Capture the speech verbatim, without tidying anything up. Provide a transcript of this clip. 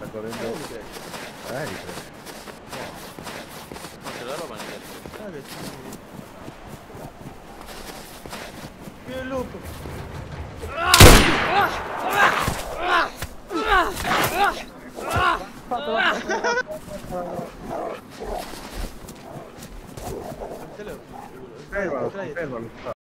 sto avendo... Eh, ripreso. Eh, ripreso. Ma c'è la roba nel tetto. Eh, che ci... Qui è il lupo. Fermalo, fermalo.